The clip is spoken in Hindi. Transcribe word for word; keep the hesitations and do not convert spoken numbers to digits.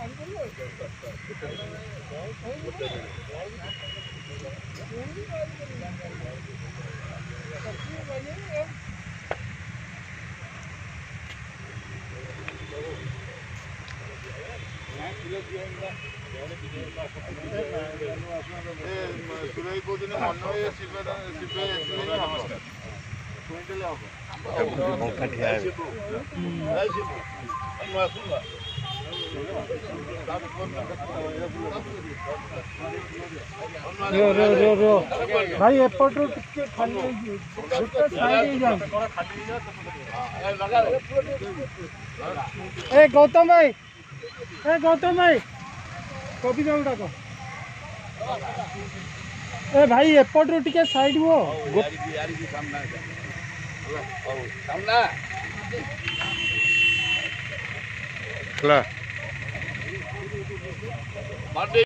भाई एपटू टिके खाली ए गौतम भाई ए गौतम भाई कभी जाऊ डाक ए भाई एपटू टिके साइड वो सामना